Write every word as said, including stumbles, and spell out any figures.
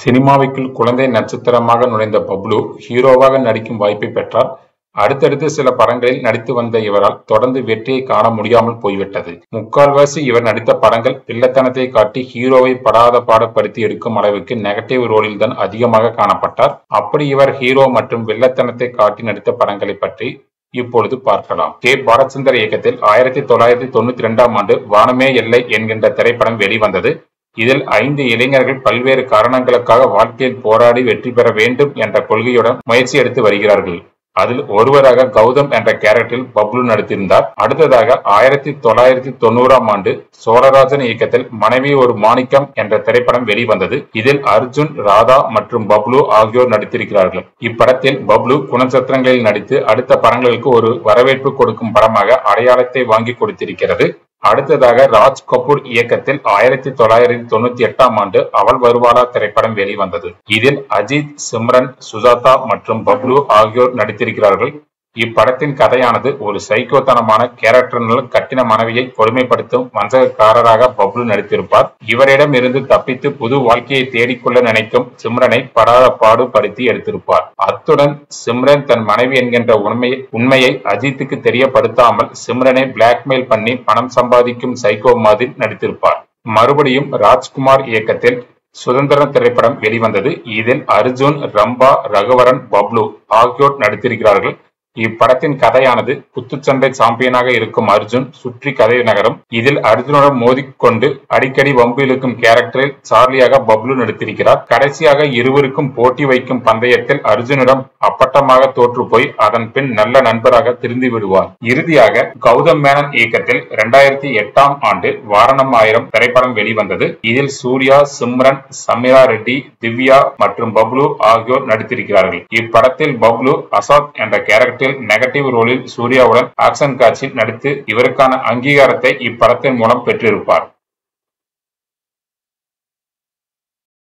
சினிமாவுக்குள் குழந்தை நட்சத்திரமாக நுழைந்த பப்ளு ஹீரோவாக நடிக்கும் வாய்ப்பை பெற்றார். அடுத்தடுத்து சில படங்களில் நடித்து வந்த இவரால் தொடர்ந்து வெற்றியை காண முடியாமல் போய்விட்டது. முக்கால்வாசி இவர் நடித்த படங்கள் வில்லத்தனத்தை காட்டி ஹீரோவை படாத பாடப்படுத்தி எடுக்கும் அளவுக்கு நெகட்டிவ் ரோலில் தான் அதிகமாக காணப்பட்டார். அப்படி இவர் ஹீரோ மற்றும் வில்லத்தனத்தை காட்டி நடித்த படங்களை பற்றி இப்பொழுது பார்க்கலாம். கே பாலச்சந்தர் இயக்கத்தில் ஆயிரத்தி தொள்ளாயிரத்தி தொண்ணூத்தி இரண்டாம் ஆண்டு வானமே எல்லை என்கின்ற திரைப்படம் வெளிவந்தது. இதில் ஐந்து இளைஞர்கள் பல்வேறு காரணங்களுக்காக வாழ்க்கையில் போராடி வெற்றி பெற வேண்டும் என்ற கொள்கையுடன் முயற்சி எடுத்து வருகிறார்கள். அதில் ஒருவராக கௌதம் என்ற கேரக்டரில் பப்ளு நடித்திருந்தார். அடுத்ததாக ஆயிரத்தி தொள்ளாயிரத்தி தொண்ணூறாம் ஆண்டு சோழராஜன் இயக்கத்தில் மனைவி ஒரு மாணிக்கம் என்ற திரைப்படம் வெளிவந்தது. இதில் அர்ஜுன், ராதா மற்றும் பப்ளு ஆகியோர் நடித்திருக்கிறார்கள். இப்படத்தில் பப்ளு குணச்சித்திரங்களில் நடித்து அடுத்த படங்களுக்கு ஒரு வரவேற்பு கொடுக்கும் படமாக அடையாளத்தை வாங்கி கொடுத்திருக்கிறது. அடுத்ததாக ராஜ் கபூர் இயக்கத்தில் ஆயிரத்தி தொள்ளாயிரத்தி தொண்ணூத்தி எட்டாம் ஆண்டு அவள் வருவாளா திரைப்படம் வெளிவந்தது. இதில் அஜித், சிம்ரன், சுஜாதா மற்றும் பப்ளு ஆகியோர் நடித்திருக்கிறார்கள். இப்படத்தின் கதையானது ஒரு சைக்கோத்தனமான கேரக்டரில் கட்டின மனைவியை கொடுமைப்படுத்தும் வஞ்சகக்காரராக பப்ளு நடித்திருப்பார். இவரிடம் இருந்து தப்பித்து புது வாழ்க்கையை தேடிக்கொள்ள நினைக்கும் சிம்ரனை படாத பாடுபடுத்தி எடுத்திருப்பார். அத்துடன் சிம்ரன் தன் மனைவி என்கின்ற உண்மையை உண்மையை அஜித்துக்கு தெரியப்படுத்தாமல் சிம்ரனை பிளாக்மெயில் பண்ணி பணம் சம்பாதிக்கும் சைக்கோ மாதிரி நடித்திருப்பார். மறுபடியும் ராஜ்குமார் இயக்கத்தில் சுதந்திரம் திரைப்படம் வெளிவந்தது. இதில் அர்ஜுன், ரம்பா, ரகுவரன், பப்ளு ஆகியோர் நடித்திருக்கிறார்கள். இப்படத்தின் கதையானது குத்துச்சண்டை சாம்பியனாக இருக்கும் அர்ஜுன் சுற்றி கதை நகரும். இதில் அர்ஜுனுடன் மோதிக்கொண்டு அடிக்கடி வம்பு இழுக்கும் கேரக்டரில் சார்லியாக பப்ளு நடித்திருக்கிறார். கடைசியாக இருவருக்கும் போட்டி வைக்கும் பந்தயத்தில் அர்ஜுனிடம் அப்பட்டமாக தோற்று போய் அதன் பின் நல்ல நண்பராக திருந்து விடுவார். இறுதியாக கௌதம் மேனன் இயக்கத்தில் இரண்டாயிரத்தி எட்டாம் ஆண்டு வாரணம் ஆயிரம் திரைப்படம் வெளிவந்தது. இதில் சூர்யா, சிம்ரன், சமீரா ரெட்டி, திவ்யா மற்றும் பப்ளு ஆகியோர் நடித்திருக்கிறார்கள். இப்படத்தில் பப்ளு அசாத் என்ற கேரக்டர் நெகட்டிவ் ரோலில் சூர்யாவுடன் ஆக்சன் காட்சியில் நடித்து இவருக்கான அங்கீகாரத்தை இப்படத்தின் மூலம் பெற்றிருப்பார்.